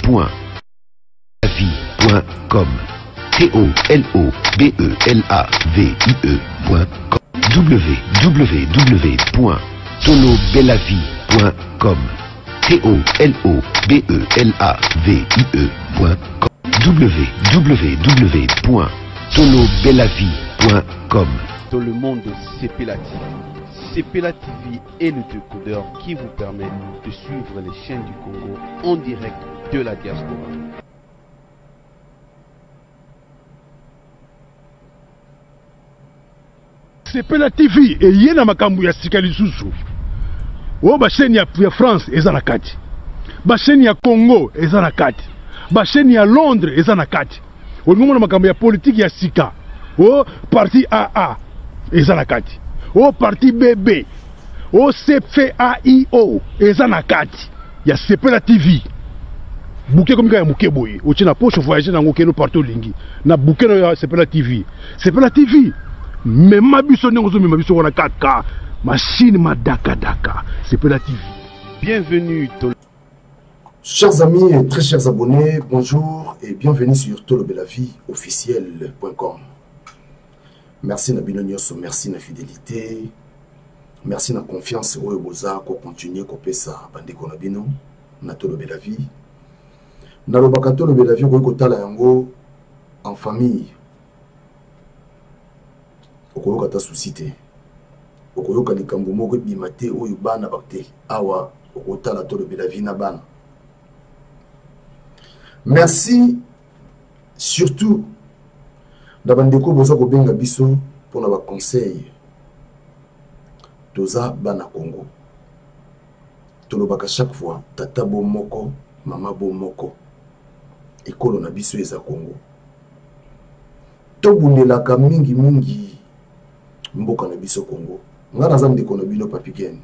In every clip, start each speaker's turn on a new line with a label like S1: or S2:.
S1: www.tolobelavie.com TOLOBELAVIE.com www.tolobelavie.com TOLOBELAVIE.com www.tolobelavie.com.
S2: Dans le monde de Sepela TV. Sepela TV est le décodeur qui vous permet de suivre les chaînes du Congo en direct de la diaspora.
S3: Sepela TV et yena makambu ya sika lisusu. O ba chaîne ya France eza na kati. Ba chaîne ya Congo eza na kati. Ba chaîne ya Londres eza na kati. O ngomona makambu ya politique ya sika. O parti AA eza na kati. O parti BB. O CFAIO eza na kati. Ya Sepela TV. Bouquet comme ya muke boye. O tina poche voyager na ngokeno partout lingi. Na bouquet ya Sepela TV. Sepela TV. Mais ma biso n'engozo mais ma biso wana 4K machine ma daka Sepela TV.
S2: Bienvenue
S4: Chers amis et très chers abonnés, bonjour et bienvenue sur Tolobelavie officiel.com. Merci na bino nyonso, merci na fidélité, merci na confiance oyo boza ko continuer ko pesa bandeko na bino na Tolobelavie. Na lobaka Tolobelavie ko kotala yango en famille. Okoyoka ta suscité. Okoyoka likambo moko bimate oyo bana bakte awa okotala Tolobelavie na bana. Merci surtout d'abandeko boza ko benga biso pour na ba conseil. Toza bana Congo. Tolobaka chaque fois tata bo moko, mama bo moko. Ekolo na biso eza Congo. Tobundelaka mingi mboka na biso Congo. Nga naza ndeko na bino papiken.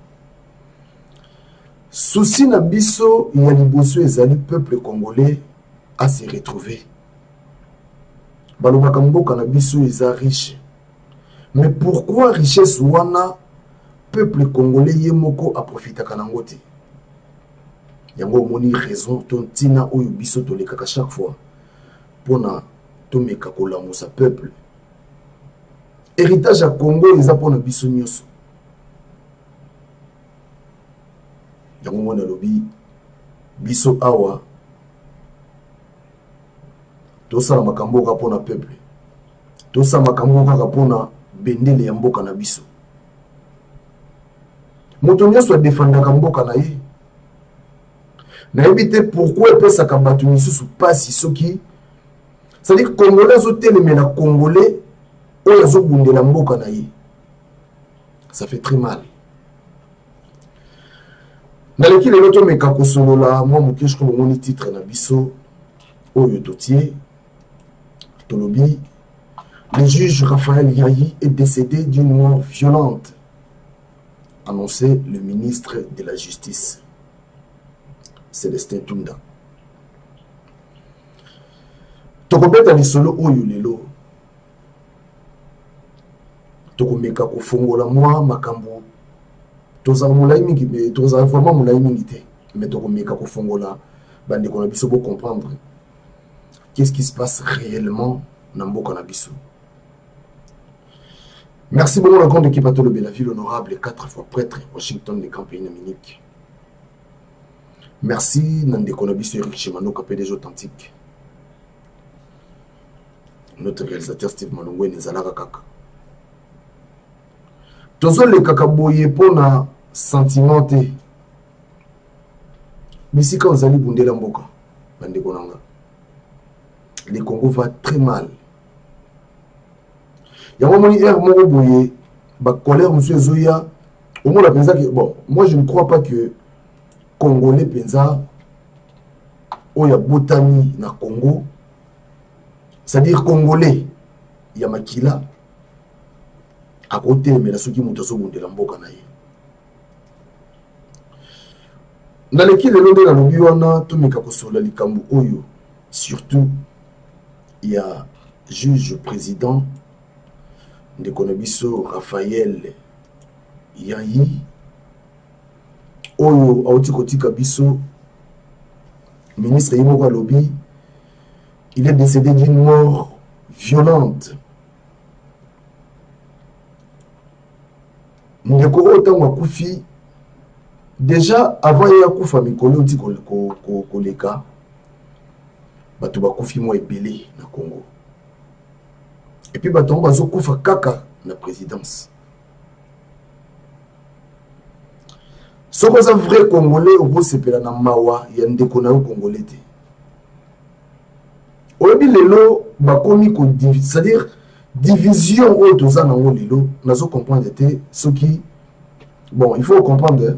S4: Souci na biso ya liboso ezali peuple congolais à se retrouver. Balobaka mboka na biso eza riche. Mais pourquoi richesse wana peuple congolais yemoko a profitaka nango te? Yango moni raison tontina oyo biso tolekaka chaque fois pona tomeka kolamusa peuple. Héritage à Congo eza pona biso nyonso. Yango mona lobi biso awa tosala makambo kaka pona peuple. Tosala makambo kaka pona bendele ya mboka na biso. Moto nyonso adefendaka mboka na ye. Nayebi te pourquoi epesaka bato misusu pasi soki c'est-à-dire congolais azotelemela congolais oyo azobundela mboka na ye. Ça fait très mal. Naleki lelo tomeka kosolola mwa mokeshi ko moni titre na biso oyo totie tolobi le juge Raphaël Yayi est décédé d'une mort violente, annonçait le ministre de la Justice Célestin Tunda. Tokobeta lisolo oyo lelo tokomeka kofongola mwa makambo toza mulai mingi mais toza vraiment mulai mingi te mais tokomeka kofongola bandeko na biso pour comprendre qu'est-ce qui se passe réellement na mboka na biso. Merci beaucoup la grande équipe à Tolobelavie, l'honorable 4 fois prêtre Washington de Campagne Munich. Merci Nandeko na biso Eric Chimano PDG authentique. Notre réalisateur Steve Malongwe Nezalaka Kaka. Tozo le kakaboye pona sentimenté. Bisika ozali bundela mboka bandeko nanga. Le Congo va très mal. Yango moni er moko boye ba colère monsieur Zoya. Au moins la pensa que bon, moi je ne crois pas que Congolais pensa oya botani na Congo. C'est-à-dire Congolais ya makila à côté mais la soki moto bundela mboka na ye. Dans l'équipe de l'Ondé, dans le wana tomeka kosola likambu oyo, surtout il y a juge président de Konabiso Raphaël Yayi oyo auti kotika biso ministre Yimoko Lobby, il est décédé d'une mort violente. Ndeko Otan Wakufi, déjà avant Yakufa Mikolo dit koleka, bato bakufi mo ebele na Congo. Et puis bato bazo kufa kaka na présidence. Ce que c'est vrai Congolais au bout c'est na mawa ya ndeko na Congolais te. Oyebi lelo bakomi ko c'est-à-dire division au toza na ngo lelo nazo comprendre te ce qui bon il faut comprendre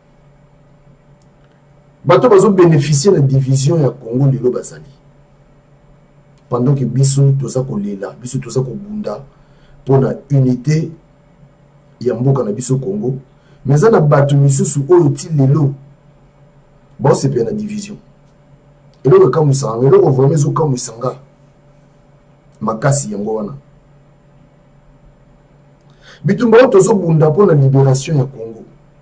S4: bato bazo bénéficier de la division ya Congo lelo basali pendant que biso toza ko lela biso toza ko bunda pour la unité ya mboka na biso Congo mais ça na bato misusu oyo ti lelo bon c'est bien la division et le kamusanga et le vraiment zo kamusanga makasi yango wana bitumba tozo bunda pour la libération ya Congo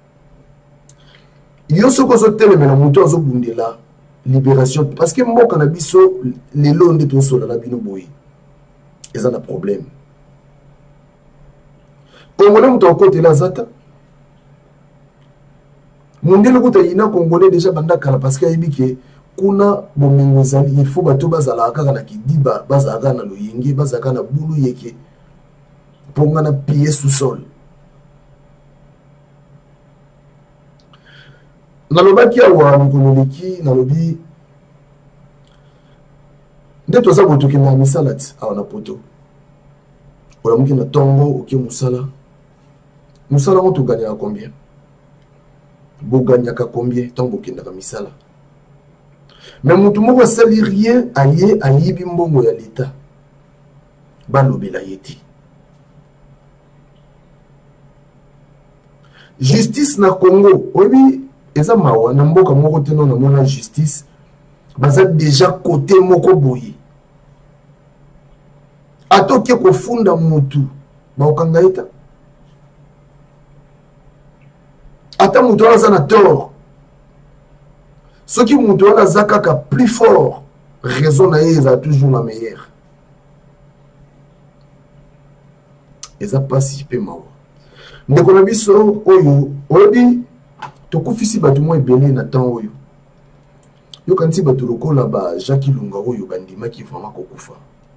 S4: yo soko zo telemela muto azo bundela libération parce que mboka na biso lelo nde to sola na bino boyi eza na problème Congolais muto côté la zata mondelo kuta ina Congolais déjà banda kala parce que yibike kuna bomengo zali il faut bato bazala kaka na kidiba bazaka na loyenge bazaka na bulu yeke ponga na pied sous sol nalobaki awa mikololeki nalobi nde toza kotoki na misala ti awa na poto olamuki na tongo oke musala ngo toganyaka combien boganyaka combien ntango bokendaka misala mais mutu moko asali rien aye ayibi mbongo ya leta balobela ye te justice na Congo oyebi eza mawa na mboka moko te non namona justice baza déjà côté moko boye atoke kofunda mutu baokanga eta ata mutu wana aza na tort soki mutu wana aza kaka plus fort raison na ye eza toujours la meilleure eza pasi mpe mawa ndeko na biso oyo oyebi tokufisi bato mwa ebele na temps oyo yokanisi bato lokola ba Jacques Lunga oyo bandimaki vraiment kokufa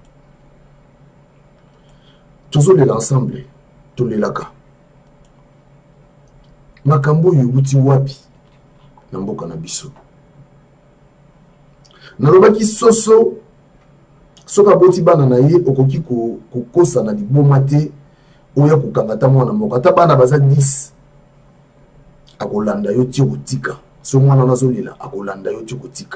S4: tozolela ensemble tolelaka makambo oyo euti wapi na mboka na biso nalobaki soso soka boti bana na ye okoki kokosa na liboma te oya kokangata mwana moko ata bana baza 10 akolanda yo ti kotika so mwana nazolela akolanda yo ti kotika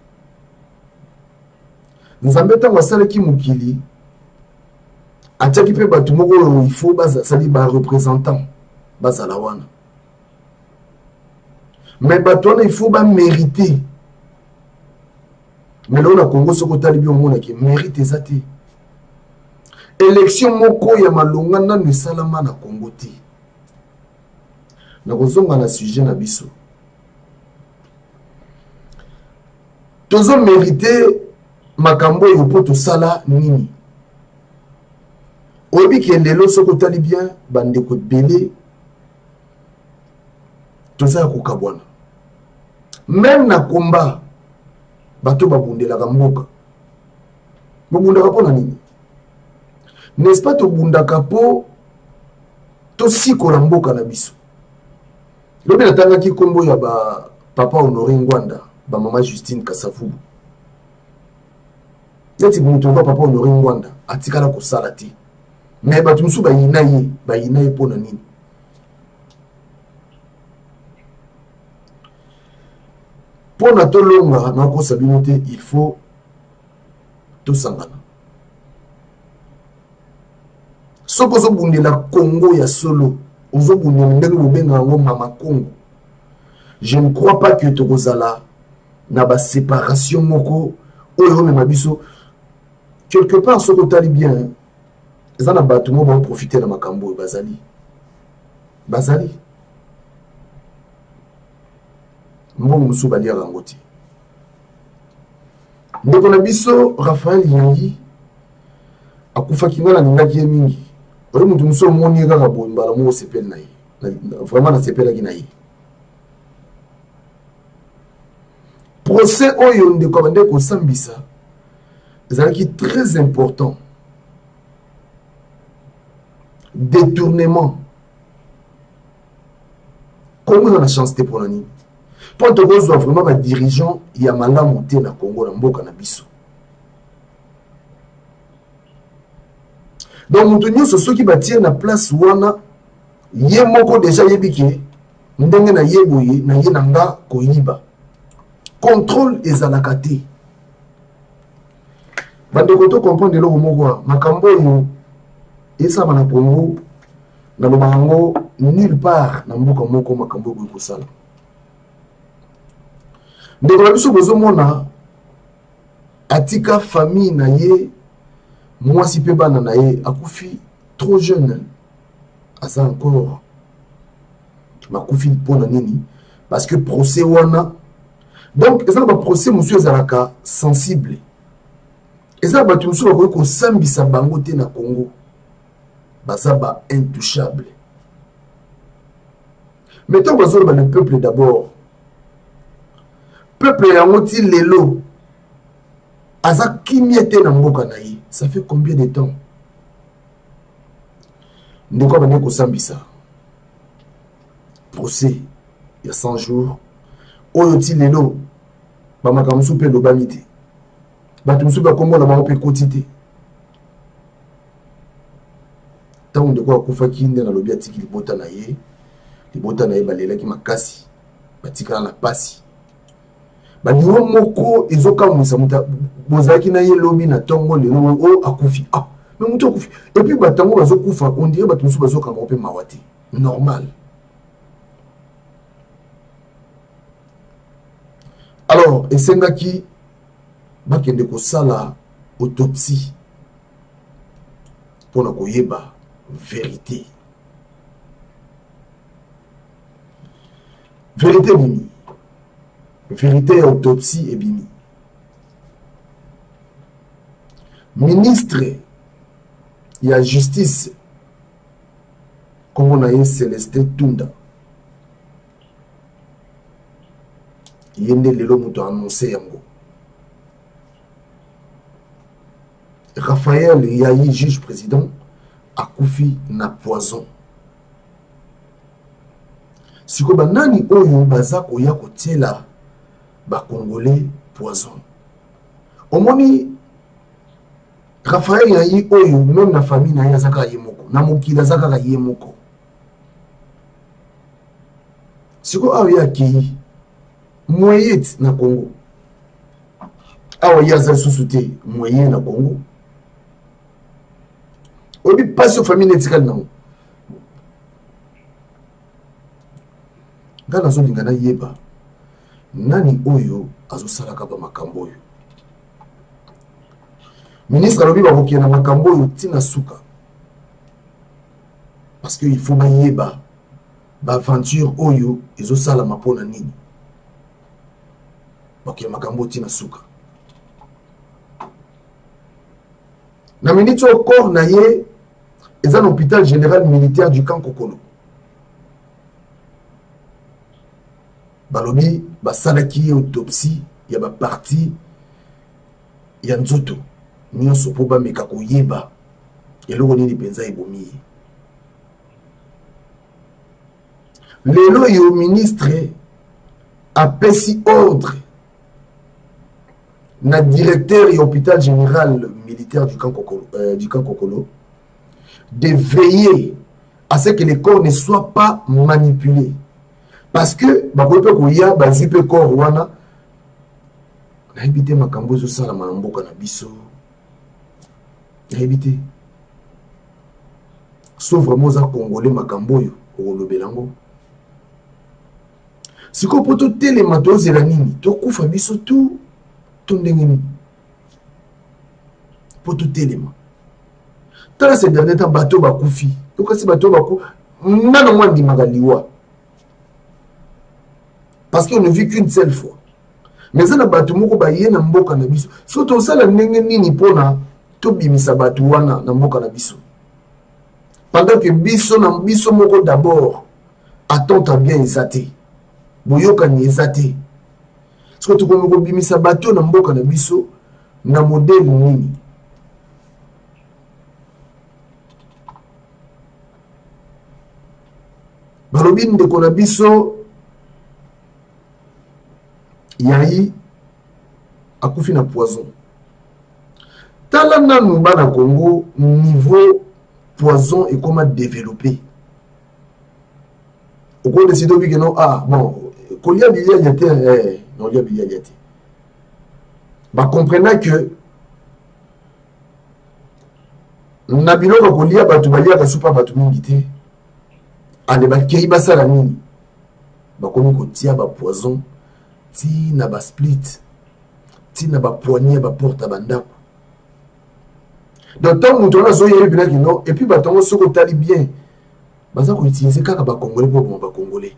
S4: nzambe ntango asalaki mokili atiaki mpe bato moko oyo il faut bazali barepresentant bazala wana mais bato wana il faut bamérite mais lelo na Congo soki otali bi omonaki mérite eza te élection moko ya malonga nanu esalama na Congo te nakozonga na sujet na biso tozo mérite makambo oyo mpo tosala nini oyebi ke lelo soki otali bien bandeko ebele toza ya kokabwana même na komba bato babundelaka mboka bobundaka mpo na nini n'est-ce pas tobundaka mpo tosikola mboka na biso lobi natangaki kombo ya papa Honoré Ngwanda mama Justine Kasavubu neti mutu papa Honoré Ngwanda atikala kosala te mais bato mosusu bayina ye mpo na nini mpo na tolonga nakosa bino te il faut tosangana soki ozobundela Congo ya solo ozobundela ndenge bobenga yango mama Congo je ne crois pas que tokozala na baséparation moko oyo omema biso quelque part soki otali bien eza na bato mo baprofite na makambo oyo bazali mbongo mosusu baliaka yango te ndeko na biso Raphaël Yangi akufa kingala ningaki mingi ori mutu muso moni kaka boye mbala mo sepel na ye vraiment na sepela ki na ye procès oyo ndeko bande ko sambisa ezalaki très important détournement Congo dans la chance te pour nani pour te cause vraiment ma dirigeant ya malamu te na Congo na mboka na biso donc mutu nyonso soki batie na place wana ye moko déjà yebike ndenge na yeboye na ye nanga koyiba contrôle ezalaka te bandeko to comprendre eloko moko makambo oyo esama na Congo na lobango nulle part na mboka moko makambo oyo kosala ndeko na biso bozomona atika famille na ye mwasi pe bana na ye akufi trop jeune asa encore makufi mpona nini parce que procès wana donc ezala ba procès monsieur ezalaka sensible ezala bato mosusu bakoki kosambisa bango te na Congo baza ba intouchable mais tant bazoloba le peuple d'abord peuple yango ti lelo aza kimia te na mboka na ye ça fait combien de temps ndeko bande kosambisa procès il y a 100 jours oyo ti lelo bamakambo mosusu mpe elobami te bato mosusu bakombola bango mpe ekoti te ntango ndeko akufaki nde nalobi atiki libota na ye balelaki makasi batikala na pasi baniwo moko ezokamwisa mutu bozalaki na ye lobi na ntongo lelo oyo akufi mais mutu akufi epuis batango bazokufa on dirait bato mosusu bazokanga mpe mawa te normal. Alors esengaki bakende kosala autopsie mpona koyeba vérité ebimi vérité ya autopsie ebimi ministre ya justice kombo na ye Celestin Tunda yende lelo mutu annonce yango Raphaël Yayi juge président akufi na poison siko banani oyo baza koya kotiela ba congolais poison omoni Raphaël Yayi oyo même na famille na ye azaka ye moko na mokili azaka ye moko siko ayo ya ki moyet na Congo awa yaza susute moyen na Congo obi passe famille netikali nango ngana zo lingana yeba nani oyo azosalaka ba makambo oyo ministre alobi bakokia na makambo oyo tina suka parce que il faut bayeba ba aventure oyo ezosalama mpona nini bakokia makambo tina suka na minute au corps na ye eza na hôpital général militaire du camp Kokolo balobi basalaki autopsie ya ba partie ya nzoto nyonso po bameka koyeba eloko nini penza ebomi lelo yo ministre apesi ordre na directeur et hôpital général militaire du camp Kokolo de veiller à ce que les corps ne soient pas manipulés. Parce que, bakope koya, bazipe corps wana, na ebité makambo zo sala mboka na biso. Na ebité. Sauf vraiment za congolais makambo yo, olobelango. Siko poto tele matoze la nini, to kufa biso tout. Tondengeni poto telema tala ces derniers temps bateau bakufi to kasi bateau baku nana mwandi magaliwa parce qu'on ne vit qu'une seule fois mais ça na bato moko ba ye na mboka na biso so to sala ndenge nini pona to bimisa bato wana na mboka na biso pendant que biso na biso moko d'abord attends bien ezate boyoka ni ezate so to ko bimisa bato na mboka na biso na modèle nini balobi ndeko na biso Yahi akufi na poison. Tala nanu bana Congo niveau poison et comment développer. Au cours de ces deux que non ah bon kolia bilia yete non lia bilia yete. Ba comprenant que nabino ko kolia batu balia ka super batu mingi te. Ande ba kei basala nini. Ba komi ko tia ba poison. Ti na ba split ti na ba poignée ba porte bandako donc tant muto na zo yeri bina kino et puis ba tongo soko tali bien baza ko utiliser kaka ba congolais pour ba congolais.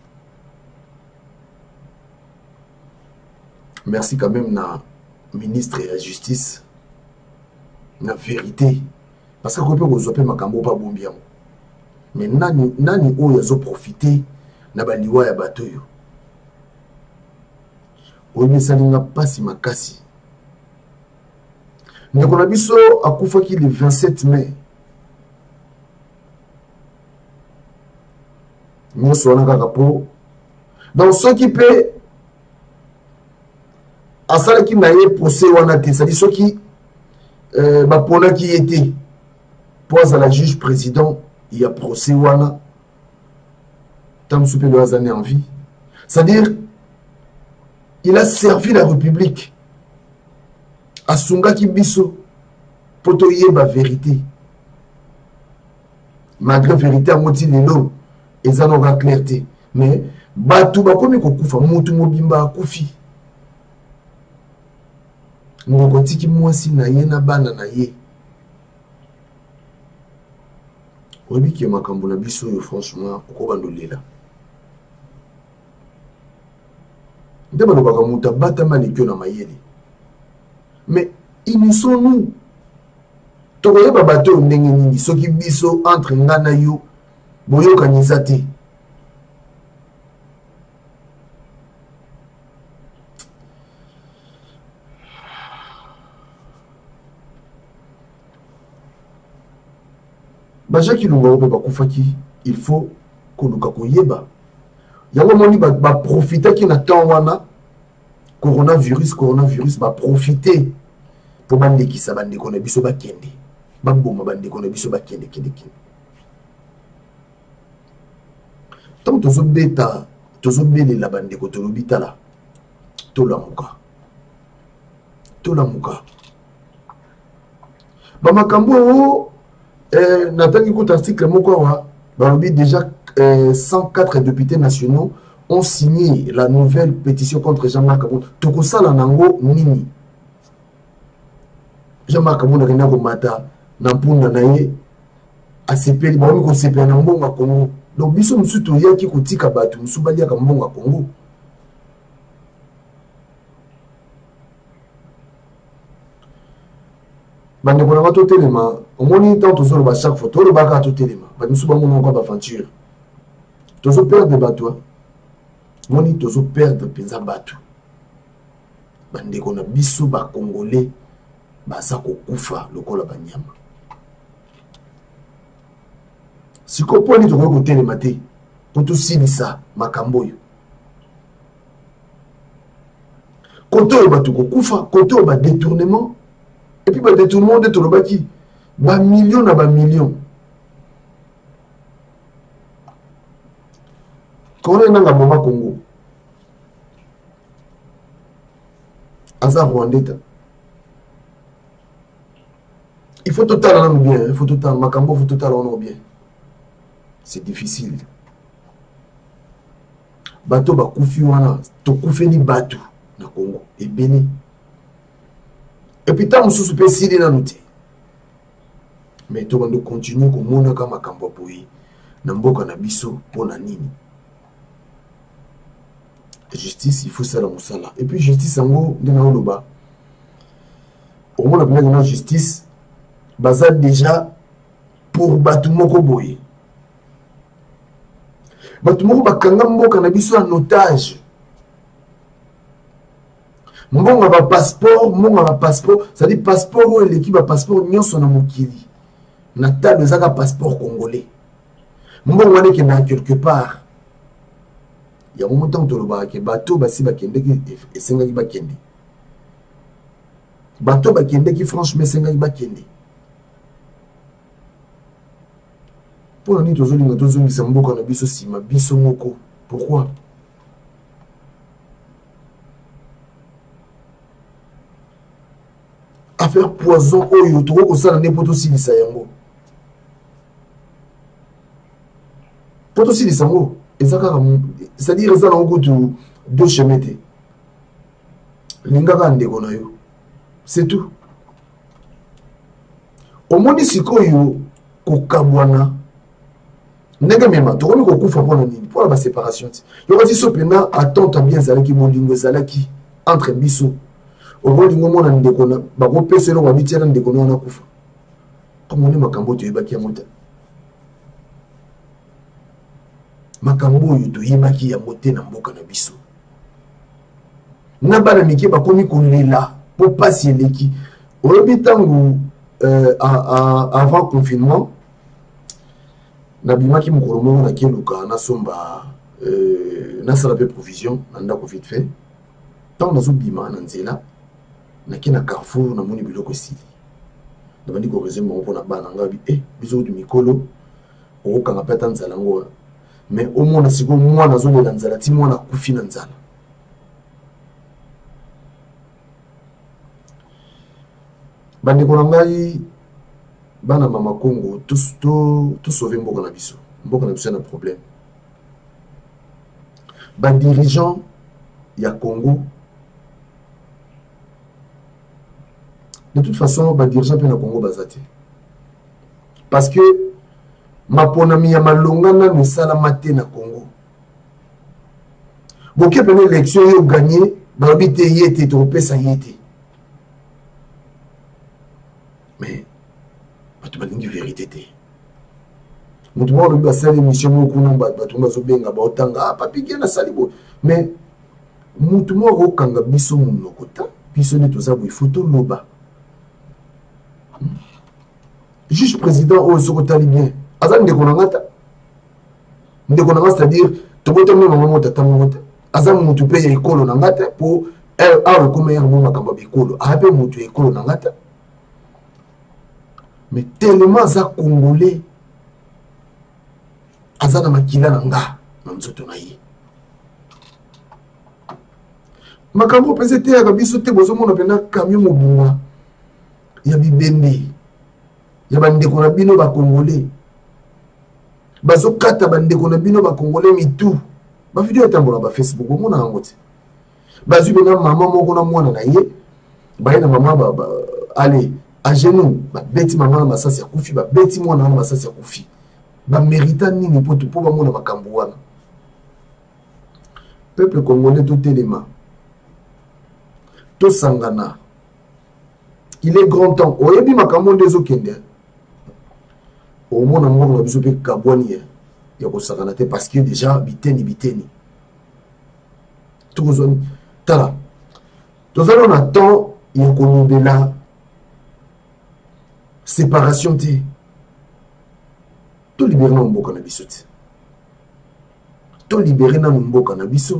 S4: Merci quand même na ministre de la justice na vérité parce que ko pe ko zope makambo pa bombia mais nani oyo zo profiter na ba liwa ya bato yo. Oye salinga pasi makasi. Ndeko na biso akufaki le 27 mai. Nyonso wana kaka po. Donc ceux qui peut asala ki na ye procès wana te, c'est-à-dire ceux qui bapona qui était pose à la juge président, il y a procès wana tant soupe de années en vie. C'est-à-dire il a servi la République. Asunga Kibiso. Pour te la vérité. Malgré vérité, à moitié de l'eau, ils en ont clarté. Mais, Batou, comme Koufa, Moutou Mobimba, Koufi. Nous qui moi si na ye na bana na ye. Obi qui ma kambola biso yo franchement, pourquoi bandolela? Mais inissons-nous. Tokoye babato ndenge nini soki biso entre ngana yo boyoka nizate. Baja ki lunga ope bakufaki, il faut koluka koyeba. Yango moni ba profiter ki na temps wana coronavirus ba profiter pour bande ki sa bande ko na biso ba kende ba bomba bande ko na biso ba kende. Tant tozo bele la bande ko to lobitala to la muka ba makambo natangi ko article moko wa ba déjà 104 députés nationaux ont signé la nouvelle pétition contre Jean-Marc Kabunda. Tokosala nango nini. Jean-Marc Kabunda kena ko mata na mpunda na ye asepeli ba ko sepela na mbonga Congo. Donc biso musu to yaki kotika batu musu balia ka mbonga Congo. Bande ko na to telema, omoni tant tozolo ba chaque fois to le baka to telema. Ba musu ba mo ko ba aventure. Tozo perdre bateau. Moni tozo perdre penza bateau. Bande kona biso ba congolais baza ko kufa lokola banyama. Siko poni to ko telema te. Poto silisa makambo yo. Koto ba to ko kufa, koto ba détournement. Et puis ba détournement de tolobaki ba million na ba million. Quand on est dans le Congo, Aza Rwandais, il faut totalement bien, il faut totalement, Makambo, il faut totalement bien. C'est difficile. Bateau ba koufi wana, to koufi ni bateau na Congo, et béni. Et puis tant sous spécial na nouté. Mais to bando continue comme mona ka Makambo poyi, na mboka na biso pona nini. justice il faut ça la musala et puis justice en de na oloba au moins la justice baza déjà pour batu moko boye batu moko bakanga mboka na biso en otage mbonga ba passeport ça dit passeport ou l'équipe ba passeport nyonso na mokili na table ezaka passeport congolais mbonga wana ke na quelque part il y a un moment où toloba ke bato basi bakende ki esengaki bakende bato bakende ki franchement esengaki bakende pour nini tozolinga tozongisa mboka na biso sima biso moko pourquoi affaire poison oyo toko kosala ne poto silisa yango poto silisa yango ezaka c'est-à-dire ça na okutu deux chemins te lingaka ndeko na yo c'est tout omoni sikoyo kokabwana ndenge mema tokomi kokufa mpona nini mpona baséparation ti yokoki so mpena attente bien ezalaki molingo ezalaki entre biso okolingo mona ndeko na bakopesa eloko babitiana ndeko na wana kufa omoni makambo toyebaki yango te makambo oyo toyebaki yango te na mboka na biso na bana mike bakomi kolela mpo pasi eleki olobi ntango avant confinement nabimaki mokolo moko nakeluka nasomba nasala mpe provision na ndako vite fait ntango nazobima na nzela nake na carrefour namoni biloko esili nabandi koresume bango mpona bana ngabi biso kutu mikolo okokanga mpe ata nzala ngo wana mais omona sikoyo mwana azolela nzala ti mwana akufi na nzala bandeko na ngai bana mama Congo tosauve mboka na biso na problème badirigeant ya Congo de toute façon badirigeant mpe na Congo baza te parce que maponami ya malonga nano esalama te na Congo boke pene élection oyo gagné balobi te ye te tokopesa ye te mais bato balingi vérité te moto moko alobi basali émission moko kuna bato bazobenga baotanga papi ke nasali boye mais moto moko akokanga biso monoko ta biso nde toza boye fo toloba juge président oyo soki otali bien aza ndeko na nga ta ndeko na nga c'est-à-dire tobotami mama mo tata moko te aza motu mpe ya ekolo na nga te mpo awa ekoma yango makambo ya bikolo aya mpe motu ya ekolo na nga te mais tellement aza congolais aza na makila na nga na nzoto na ye makambo mpenza eteyaka biso te bozomona mpena camion mobunga ya bibembe ya bandeko na bino bacongolais bazokata bandeko na bino bacongolais mitu bavideo etambola bafacebook omona yango te bazwi mpena mama moko na mwana na ye baye na mama ale à genoux babeti mama na masasi ya kufi babeti mwana na masasi ya kufi bamérita nini mpo bamona makambo wana peuple congolais totelema tosangana il est grand temps oyebi makambo nde ezokende omona moko na biso mpe kabwani ya kosangana te parce que déjà biteni tokozwani tala tozali na temps ya kolobela séparation te tolibere na mboka na biso te tolibere na mboka na biso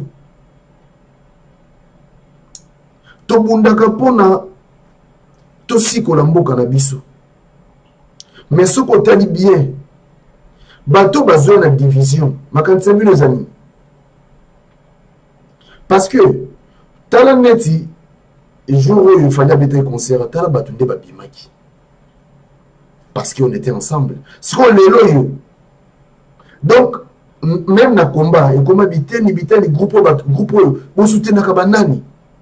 S4: tobundaka mpona tosikola mboka na biso mais soki otali bien bato bazwa na division makanisa bino eza nini parce que tala neti jour oyo fali abeta concert tala bato nde babimaki parce qu'on était ensemble. Ce qu'on est là, donc, même dans le combat, et comme biteni groupe, vous soutenez Kabanani.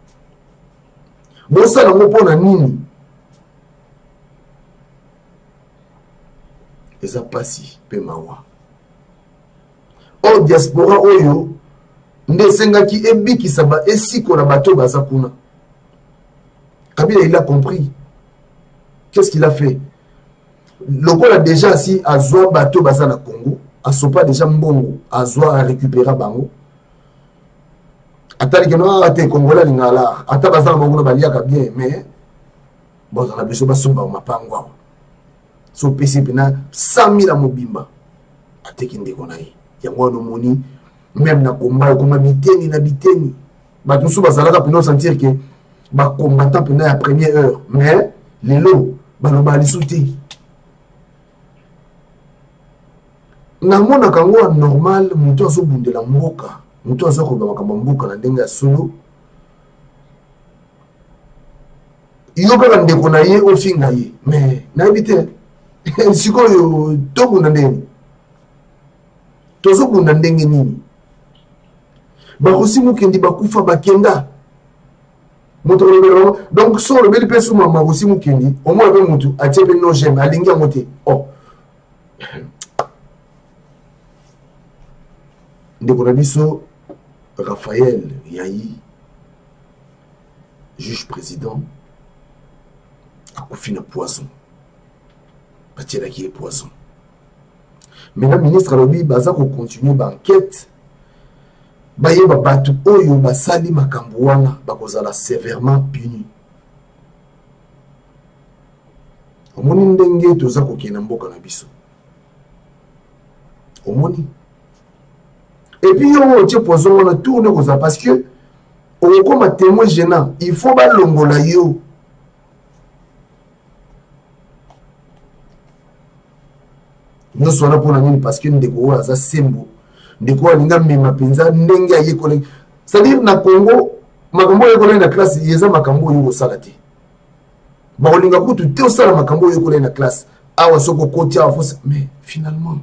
S4: Vous savez, vous avez nini. Et ça passe, Pemawa. Au diaspora, oyo, Ndesengaki ebiki saba esiko na bato bazakuna. Kabila il a compris. Qu'est-ce qu'il a fait? Lokola déjà si azwa bato baza na Congo, asopa déjà mbongo, azwa a récupérer bango. Atali que no ate Congolais lingala, ata baza na bango na baliaka bien, mais bon on a besoin basomba mapangwa. So PCP na 100 000 mobimba. Ateki ndeko na ye. Yango no moni même na combat comme biteni na biteni. Ba tout ba zalaka pour nous sentir que ba combattant pendant la première heure, mais les lots ba no ba lisouti. Na mona kango normal muto azo bundela mboka, muto azo ko ba makamba mboka na ndenga solo. Iyo ka ndeko na ye ofinga ye, mais na bité sikoyo to bunda ndeni. Tozo bunda ndenge nini? Bakosi mukendi bakufa bakenda. Moto robero donc so le beli pesu mama bakosi mukendi, au moins be mutu atebe no j'aime alingi amote. Oh. Ndeko na biso Raphaël Yahi, juge président, akufi na poison. Batiela qui est poison. Maintenant, ministre Alobi, baza ko continuer l'enquête. Baye ba batu oyo basali makambo wana bakozala sévèrement puni. Omoni ndenge toza kokena mboka na biso. Omoni. Et puis on tient poison wana tourne koza parce que on comme témoin gênant, il faut ba longola yo. Nous sommes là pour nous parce que nous devons faire sembo. Nous devons faire des mapenza ndenge aye collègue. C'est-à-dire na Congo, makambo yo collègue na classe yeza makambo yo salate. Ba olinga kutu te osala makambo yo collègue na classe. Awa soko koti awa fosse mais finalement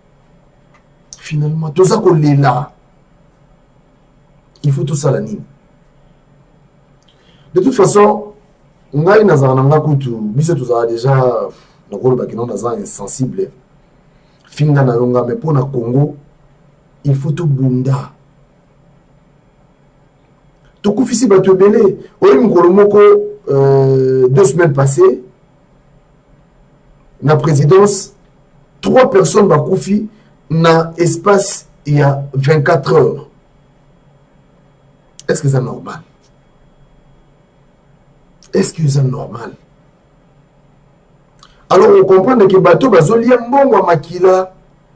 S4: tout ça qu'on est là. Il faut tout ça la nini. De toute façon, ngai nazana nga kutu biso tozala déjà na kolo bakino nazana insensible. Finga na yonga mais pour na Congo il faut tout bunda to kufisi bato belé oyi mukolo moko 2 semaines passées na présidence 3 personnes bakufi na espace il y a 24 heures. Est-ce que c'est normal? Est-ce que c'est normal? Alors on comprend que bateau bazolia mbongo makila.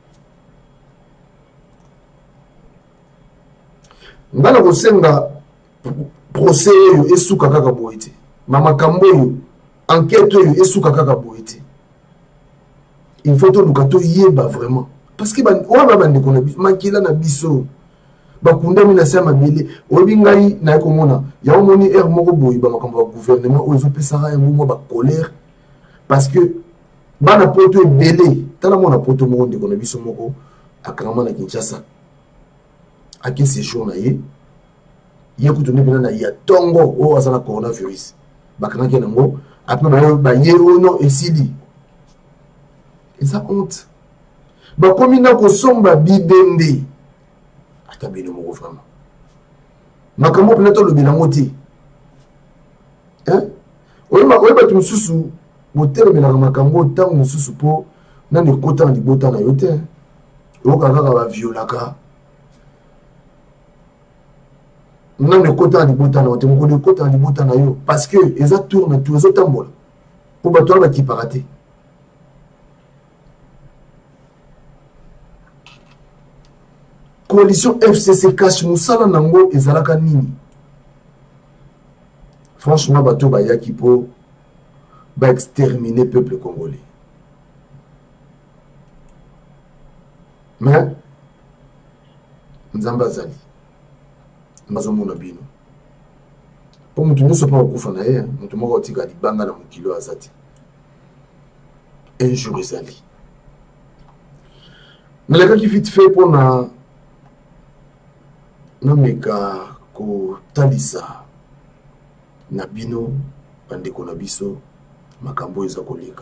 S4: Ngala kosenga procès yo esuka kaka boite. Mama kamboyo enquête yo esuka kaka boite. Il faut to lukato yeba vraiment parce que on va bande ko na makila na biso. Bakunda mina sama bele obingai na komona ya omoni er moko boyi ba makambo ba gouvernement o ezo pesara ya mo ba colère parce que bana poto ebele tala mona poto moko ndeko na biso moko akarama na Kinshasa ake séjour na ye kutunde bina na ya tongo o azana coronavirus bakana ke nango après ba ye ono esili eza honte ba komina ko somba bibende atabino moko vraiment makambo pleto lo bilango ti oyeba tu mususu botere melaka makambo tango mususu po nani kota na libota na yo te okaka ba violaka nani kota na libota na yo te moko kota na libota na yo parce que eza tourne tout ezo tambola po bato ba ki parate coalition FCC cache musala nango ezalaka nini franchement bato ba yaki po ba exterminer peuple congolais. Mais nzamba zali mazo mona bino po mutu nyonso pa okufa na ye mutu moko otika libanga na mokilo azati un jour ezali nalekaki vite fait mpona nameka kotalisa na bino bandeko na biso makambo eza koleka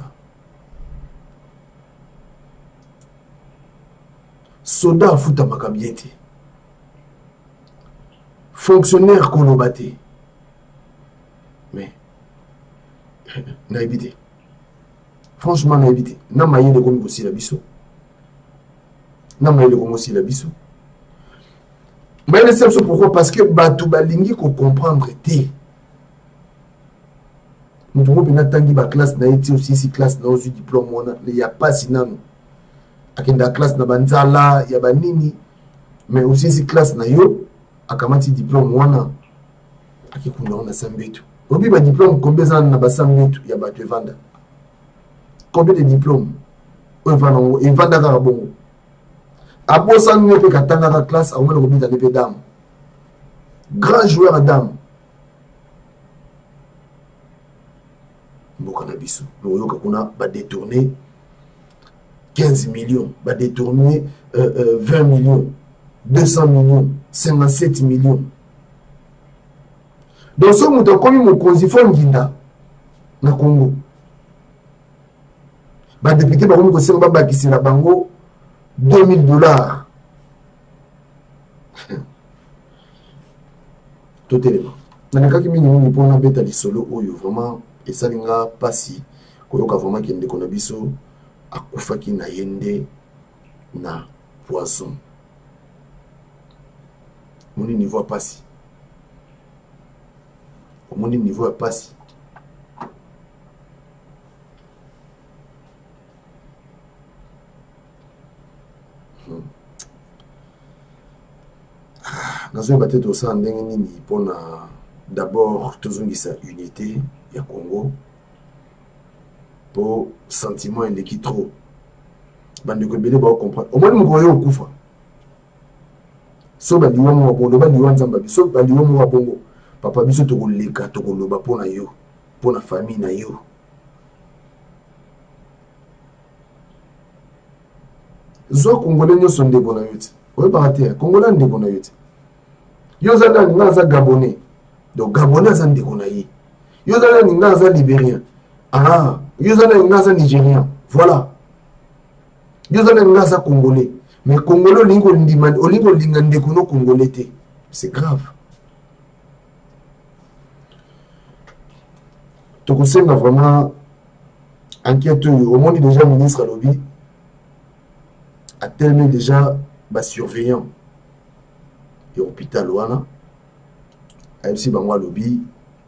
S4: soda afutamaka bien te fonctionnaire kolobate. Mais na évité. Franchement na évité. Na maye de comme aussi la biso. Na maye de comme aussi la biso. Mais le seul pourquoi parce que batou balingi ko comprendre té. Nous devons tangi ba classe na été aussi si classe na aussi diplôme wana il y a pas sinon akenda classe na banzala ya banini mais aussi si classe na yo akamati diplôme wana akikunda na sambetu obi ba diplôme combien ça na ba sambetu ya ba te vanda combien de diplômes o vanda e vanda ka bongo abo san ne pe katanga ka classe au moins le combien d'années dame grand joueur à dame Bokanabiso nous on va détourner 15 millions va détourner 20 millions 200 millions 57 millions donc ce moto comme mon konzifo nginda na Congo ba député ba ko senga ba kisira bango $2000 totalement nanakaki mingi pona beta lisolo oyo vraiment et ça n'inga pas si koyoka vraiment qui ndeko na biso akufaki na yende na poisson mon niveau pas si mon niveau pas si nazo batete osa ndenge nini pona d'abord tozongisa unité ya Congo pour sentiment eleki trop bande ko bele ba comprendre au moins mo yo kufa so ba liwa mo bondo ba liwa nzamba biso ba liwa mo bongo papa biso to ko leka to ko loba pona yo pona famille na yo zo congolais nyo sonde bona yote o ba raté congolais ndé bona yote yo za na za gabonais donc gabonais za ndé bona yi yo za na za libérien ah yo za na za nigérien voilà yo za na za congolais mais congolais lingo ndima olingo linga ndé kono congolais té c'est grave to ko senga vraiment enquête au monde déjà ministre lobby a tellement déjà bas surveillant et hôpital wana AFC bangwa lobby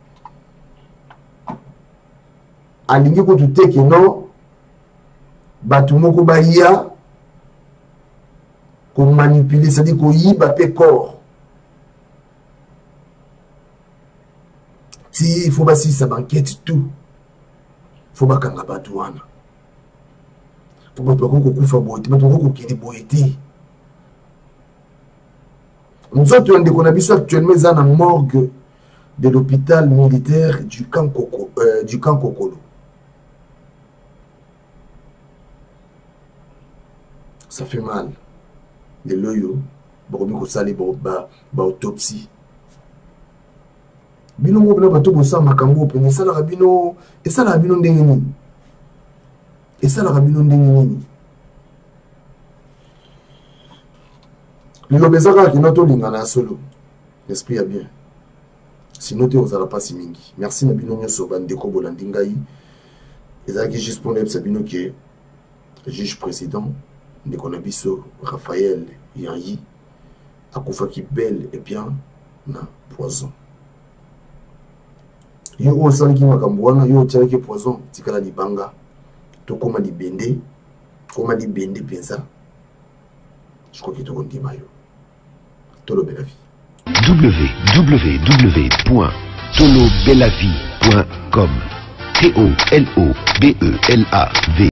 S4: alingi ko tout que non batu moko ba ya ko manipuler ça dit ko yiba pe corps si il faut ba si ça banquette tout faut ba kanga batu wana faut ba ko kufa boiti ba ko kili boiti nous autres on déconne biso actuellement dans la morgue de l'hôpital militaire du camp Kokolo. Ça fait mal. Les loyaux, bon, sali ba autopsie. Bino mo bina bato bosa makambo pene sala rabino et sala rabino ndengeni. Et sala rabino ndengeni. Le lobezaka qui noto lingana solo. L'esprit a bien. Sinon, tu n'as pas si mingi. Merci Nabino Nyoso Bandeko Bolandingaï. Et ça qui est juste pour les Sabino qui est juge président. Nekonabiso Raphaël Yanyi. Akoufa qui belle et bien na poison. Yo o sali ki makambwana yo tchaki ki poison tikala di banga. To koma di bende. Koma di bende pensa. Je crois qu'il te dit mayo. Tolobelavie.
S1: www.tolobelavie.com. TOLOBELAV